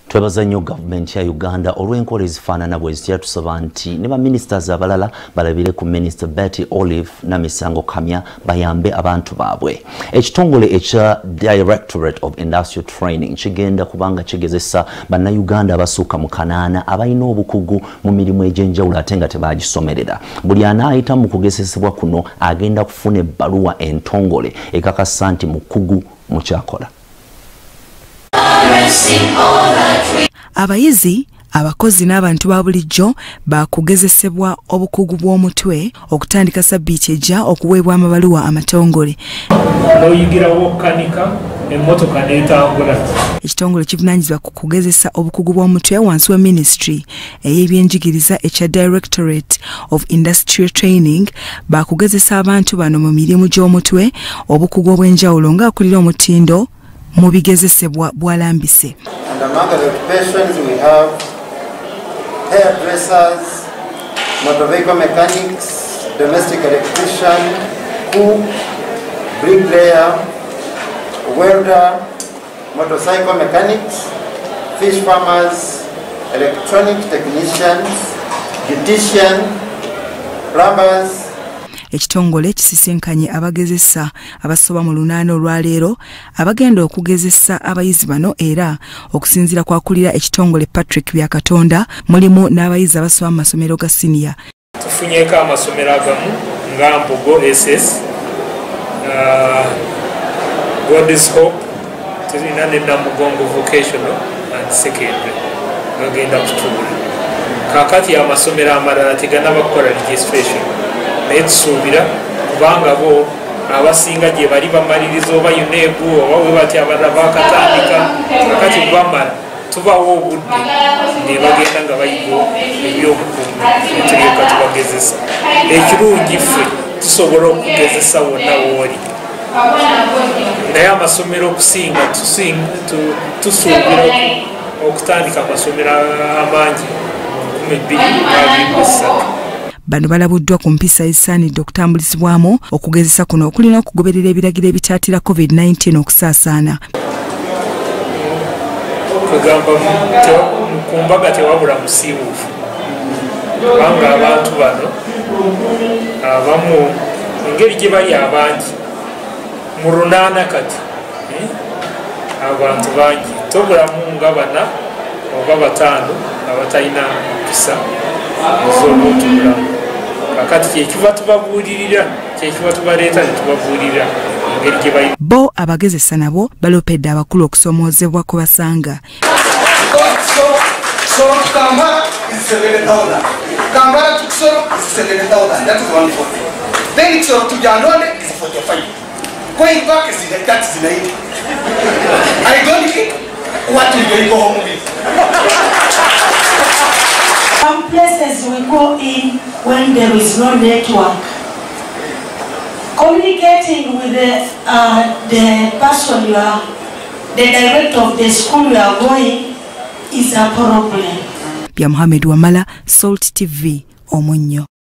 Twebaza nnyo gavumenti ya Uganda olw'enkola ezifaanana bwe zitya tusaba nti ne baministers abalala balabire ku Minister Betty Olive Namisango Kamya bayambe abantu baabwe. Ekitongole ekya Directorate of Industrial Training kigenda kubanga kigezesa bannayuganda abasukka mu 8 abalina obukugu mu mirimu egy'enjawulo ate nga tebagisomerera. Buli anaayita mu kugezesebwa kuno agenda kufuna ebbaluwa entongole ekakasa nti mukugu mu kyakola. Abayizi, abakozi n'abantu ba bulijjo bakugezesebwa obukugu bw'omutwe okutandika sabbiiti ejja okuweebwa amabaluwa amatongole. Ekitongole kivunaanyizibwa ku kugezesa obukugu bw'omutwe wansi wa Ministry ey'ebyenjigiriza ekya Directorate of Industrial Training bakugezesa abantu bano mu mirimu gy'omutwe obukugu obw'enjawulo ng'akulira omutindo mu bigezesebwa bwalambise. And among the occupations we have hairdressers, motor vehicle mechanics, domestic electrician, cook, bricklayer, welder, motorcycle mechanics, fish farmers, electronic technicians, beautician, plumbers. Ekitongole kisisinkanye abagezesa abasoba mu lunaana olwaleero abagenda okugezesa abayizi bano era okusinziira kwakulira ekitongole Patrick Byakatonda mulimu n'abayizi abasoba mu masomero ga senior. Tufunyeko amasomero agamu nga Mbogo SS, God's Hope, tulina ne Namugongo Vocational and Secondary gagenda kutuula. Kaakati amasomero amalala teganaba kukola registration. Netusuubira kubanga bo abasinga gye bali bamaliriza oba UNEB oba we bati abalala bakatandika kakati bamala tubawo obudde ne bagenda nga bayiga ebyobukugu netulyoka tubagezesa. Ekirungi ffe tusobola okugezesa wonna wooli naye amasomero okusinga tusuubira okutandika amasomero amangi 2023. Bano balabuddwa ku mpisa ezisaanidde okutambulizibwamu okugezesa kuno okulina okugoberera ebiragiro ebikyatira COVID-19 okusaasaana. Kugamba ku mbaga tewabula musiiwuufu kubanga abantu bano abamu engeri gye bali abangi mu lunaana kati abantu bangi tobulamu nga 4 oba 5 abatalina mpisa ez'obuntubulamu. Kakati kyekiva tubabuulirira kyekiva tubaleeta ne tubabuulirira engeri gye bayi. Bo abagezesa nabo balopedde abakulu okusomoozebwa ku basanga. So Kampala is 7,000. Kampala to Kisoro is 7,000. That is 140. Then Kisoro to Janone is 45. Going back is the tax is 90. I don't think what will they go home with. Some places we go in when there is no network. Communicating with the person you are, the director of the school you are going, is a problem. Bya Mohamed Wamala, Salt TV, Omunyo.